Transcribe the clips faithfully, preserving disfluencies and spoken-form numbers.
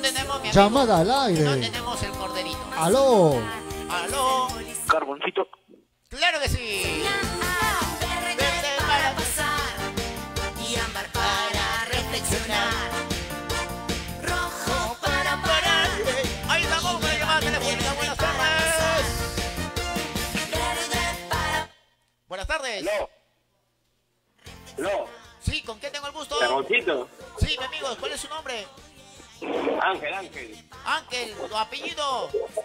tenemos, mi amigo. Llamada al aire. No tenemos el corderito. Aló. Aló. Carboncito. Claro que sí. Verde para pasar y ámbar para reflexionar. Rojo para parar. Ahí estamos con la llamada telefónica. Buenas tardes. Verde para... Buenas tardes. No. No. Sí, ¿con quién tengo el gusto? Carboncito. Sí, mi amigo, ¿cuál es su nombre? Ángel, Ángel. Ángel, tu apellido.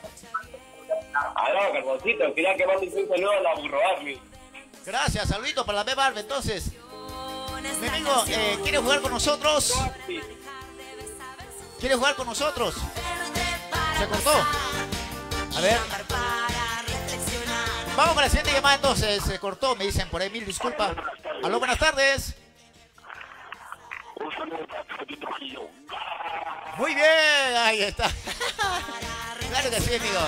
Aló, Carboncito. Quería que mandes un saludo a la Burro Army. Gracias, saludito para la B Barbe. Entonces, mi amigo, eh, ¿quiere jugar con nosotros? Sí. ¿Quiere jugar con nosotros? ¿Se cortó? A ver. Vamos con la siguiente llamada entonces. Se cortó, me dicen por ahí. Mil disculpas. Aló, buenas tardes. Muy bien, ahí está. Claro que sí, amigo.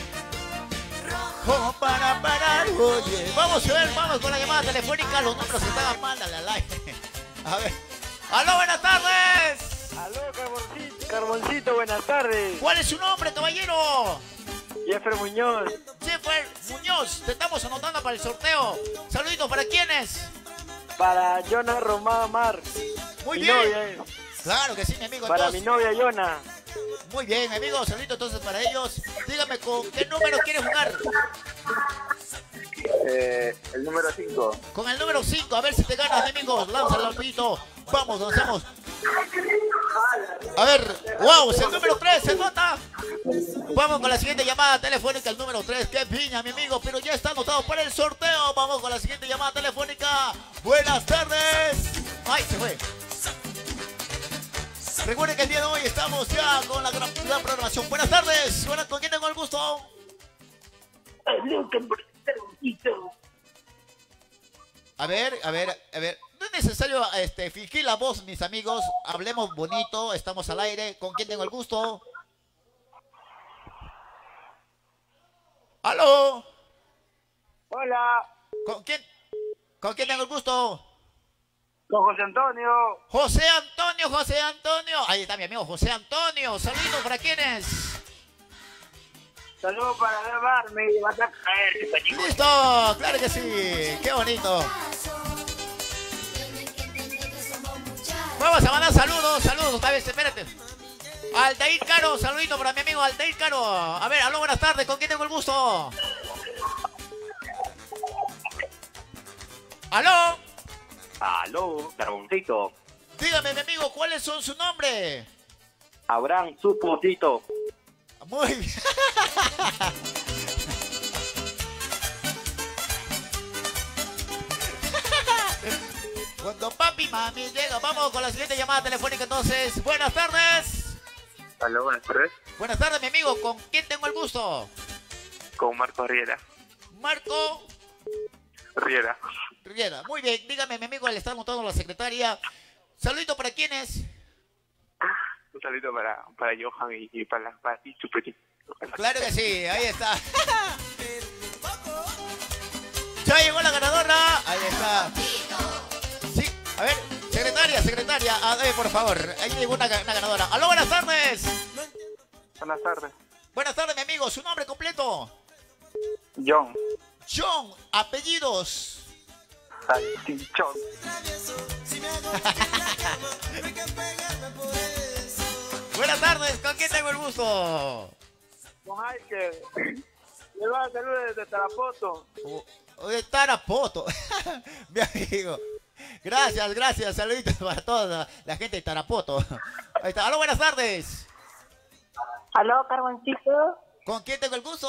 Como para parar, oye. Vamos a ver, vamos con la llamada telefónica. Los números están mal, dale al aire. A ver. Aló, buenas tardes. Aló, Carboncito, Carboncito, buenas tardes. ¿Cuál es su nombre, caballero? Jeffrey Muñoz. Jeffrey Muñoz, te estamos anotando para el sorteo. Saluditos, ¿para quiénes? Para Jonah Román Mar. Muy mi bien. Novia, eh. Claro que sí, mi amigo. Para Entonces, mi novia Jonah. muy bien, mi amigo. Saluditos entonces para ellos. Dígame, ¿con qué número quiere jugar? Eh, el número cinco. Con el número cinco, a ver si te ganas, mi amigo. Lánzalo, amiguito. Vamos, lanzamos. A ver, wow, es el número tres, ¿se nota? Vamos con la siguiente llamada telefónica, el número tres. Qué piña, mi amigo, pero ya está anotado para el sorteo. Vamos con la siguiente llamada telefónica. Buenas tardes. Ay, se fue. Recuerden que el día de hoy estamos ya con la gran, gran programación. Buenas tardes. Buenas, ¿con quién tengo el gusto? A ver, a ver, a ver. No es necesario este, fingir la voz, mis amigos. Hablemos bonito, estamos al aire. ¿Con quién tengo el gusto? ¿Aló? Hola, ¿Con quién? ¿Con quién tengo el gusto? con José Antonio. José Antonio, José Antonio. Ahí está mi amigo José Antonio. Saludos, ¿para quiénes? Saludos para grabarme y vas a caer. Listo, claro que sí. Qué bonito. Vamos a mandar saludos, saludos. Otra vez, espérate. Altair Caro, saludito para mi amigo Altair Caro. A ver, aló, buenas tardes. ¿Con quién tengo el gusto? ¿Aló? Aló, Carboncito. Dígame, mi amigo, ¿cuál es su, su nombre? Abraham Supocito. Muy bien. Cuando papi y mami llega, vamos con la siguiente llamada telefónica entonces. Buenas tardes. Aló, buenas tardes. Buenas tardes, mi amigo. ¿Con quién tengo el gusto? Con Marco Riera. Marco Riera. Riera. Muy bien, dígame, mi amigo, le está montando la secretaria. Saludito para quiénes. Un saludo para, para Johan y, y para, para ti, Chupeti. Claro que sí, ahí está. Ya llegó la ganadora. Ahí está. Sí, a ver, secretaria, secretaria. A ver, por favor, ahí llegó una, una ganadora. Aló, buenas tardes. Buenas tardes. Buenas tardes, mi amigo. ¿Su nombre completo? John. John, apellidos. Salchichón. Buenas tardes, ¿con quién tengo el gusto? Con Michael. Le va a saludar desde Tarapoto. O, o de Tarapoto. Mi amigo. Gracias, gracias. Saluditos para toda la gente de Tarapoto. Ahí está. Aló, buenas tardes. Aló, Carboncito. ¿Con quién tengo el gusto?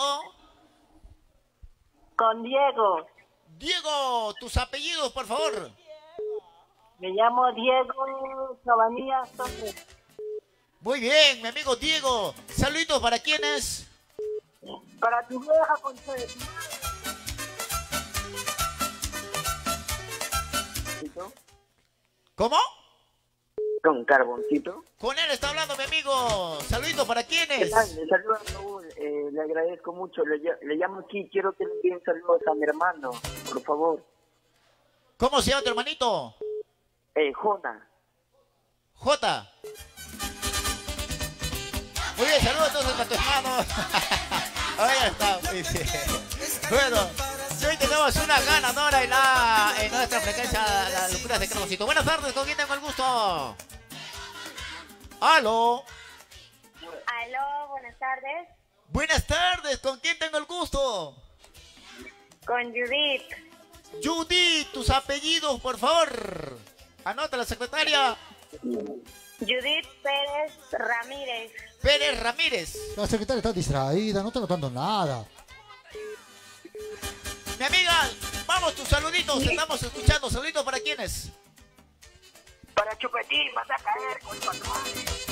Con Diego. Diego, tus apellidos, por favor. Me llamo Diego Cabanillas Torres. Muy bien, mi amigo Diego. Saluditos para quiénes. Para tu vieja, Consuelo. ¿Cómo? Con Carboncito. Con él está hablando mi amigo. Saluditos para ¿Qué quiénes. tal? Le saludo a Raúl. Eh, le agradezco mucho. Le, ll- le llamo aquí. Quiero que le envíen saludos a mi hermano. Por favor. ¿Cómo se llama tu hermanito? Eh, Jona. Jota. Muy bien, saludos entonces a tu hermano. Ahí está. Muy bien. Bueno, hoy tenemos una ganadora en, la, en nuestra frecuencia, las locuras de Carboncito. Buenas tardes, ¿con quién tengo el gusto? Aló. Aló, buenas tardes. Buenas tardes, ¿con quién tengo el gusto? Con Judith. Judith, tus apellidos, por favor. Anota la secretaria. Judith Pérez Ramírez. Pérez Ramírez. La secretaria está distraída, no está notando nada. Mi amiga, vamos tus saluditos, te estamos escuchando. Saluditos para quiénes. Para Chupetín, vas a caer con patrón.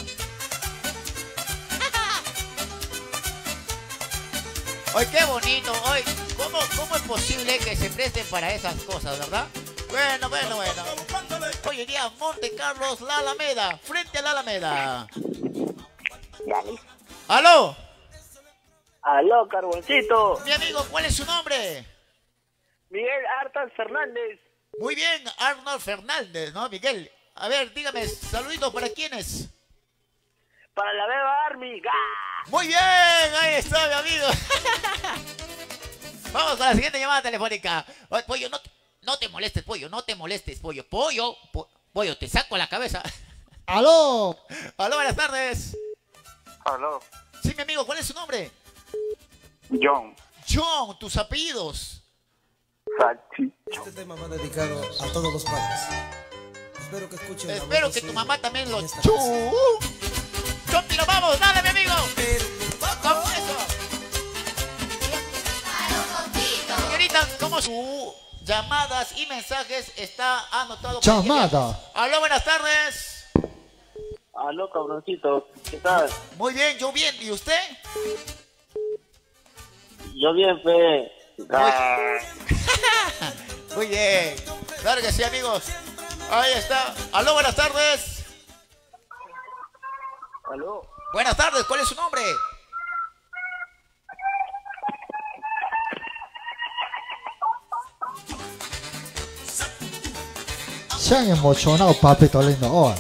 Ay, qué bonito. Ay, ¿cómo, ¿cómo es posible que se presten para esas cosas, verdad? Bueno, bueno, bueno. Hoy en día, Monte Carlos, la Alameda, frente a la Alameda. Ya listo. ¡Aló! Aló, Carboncito. Mi amigo, ¿cuál es su nombre? Miguel Artas Fernández. Muy bien, Arnold Fernández, ¿no, Miguel? A ver, dígame, saluditos para quiénes. Para la Beba Army. ¡Gah! Muy bien, ahí está, mi amigo. Vamos con la siguiente llamada telefónica. Ay, pollo, no te, no te molestes, pollo, no te molestes, pollo. Pollo, po, pollo, te saco la cabeza. ¡Aló! Aló, buenas tardes. Aló, Sí, mi amigo, ¿cuál es su nombre? John. John, tus apellidos. Salchicho. Este tema va dedicado a todos los padres. Espero que escuchen. la Espero voz de que su tu mamá hijo también lo en esta chu. canción. Chompi, lo vamos, dale, mi amigo. Vamos, eso. Señorita, ¿cómo su llamadas y mensajes está anotado? Llamada. Aló, buenas tardes. Aló, Cabroncito. ¿Qué tal? Muy bien, yo bien. ¿Y usted? Yo bien, fe. Muy bien. Claro que sí, amigos. Ahí está. Aló, buenas tardes. Aló. Buenas tardes, ¿cuál es su nombre? Se han emocionado, papito lindo. Oh.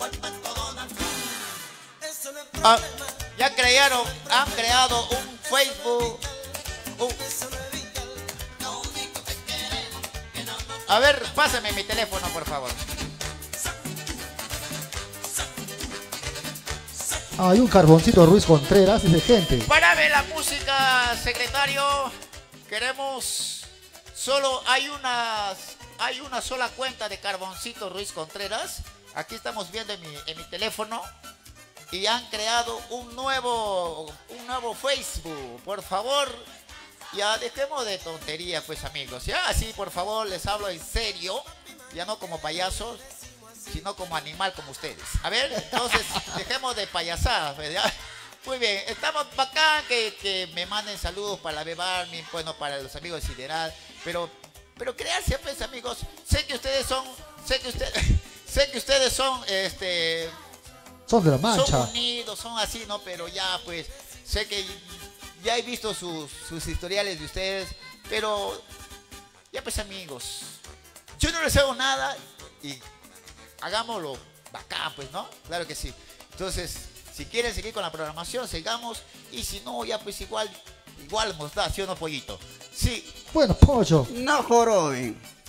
Ah, ya crearon, han creado un Facebook. un- A ver, pásame mi teléfono, por favor. Hay un Carboncito Ruiz Contreras, dice gente. Párame la música, secretario. Queremos. Solo hay unas. Hay una sola cuenta de Carboncito Ruiz Contreras. Aquí estamos viendo en mi, en mi teléfono. Y han creado un nuevo. Un nuevo Facebook. Por favor. Ya dejemos de tontería, pues, amigos. Ya, así, por favor, les hablo en serio. Ya no como payasos, sino como animal como ustedes. A ver, entonces, dejemos de payasadas, ¿verdad? Muy bien, estamos bacán que, que me manden saludos para la Beba Army, bueno, para los amigos de Sideral, pero, pero créanse, pues, amigos, sé que ustedes son, sé que ustedes, sé que ustedes son, este, Son de la mancha. son unidos, son así, ¿no? Pero ya, pues, sé que ya he visto sus, sus historiales de ustedes, pero ya, pues, amigos, yo no les hago nada y hagámoslo bacán, pues, ¿no? Claro que sí. Entonces, si quieren seguir con la programación, sigamos. Y si no, ya pues igual, igual nos da, ¿sí o no, pollito? Sí. Bueno, pollo. No joroben.